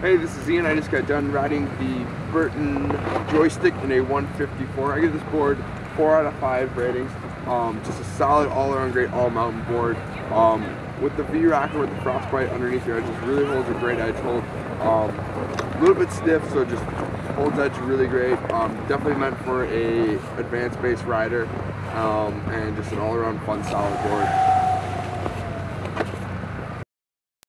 Hey, this is Ian. I just got done riding the Burton Joystick in a 154. I give this board 4 out of 5 ratings. Just a solid all-around great all-mountain board. With the V-rocker with the frostbite underneath your edges, really holds a great edge hold. A little bit stiff, so just holds edge really great. Definitely meant for a advanced base rider, and just an all-around fun, solid board.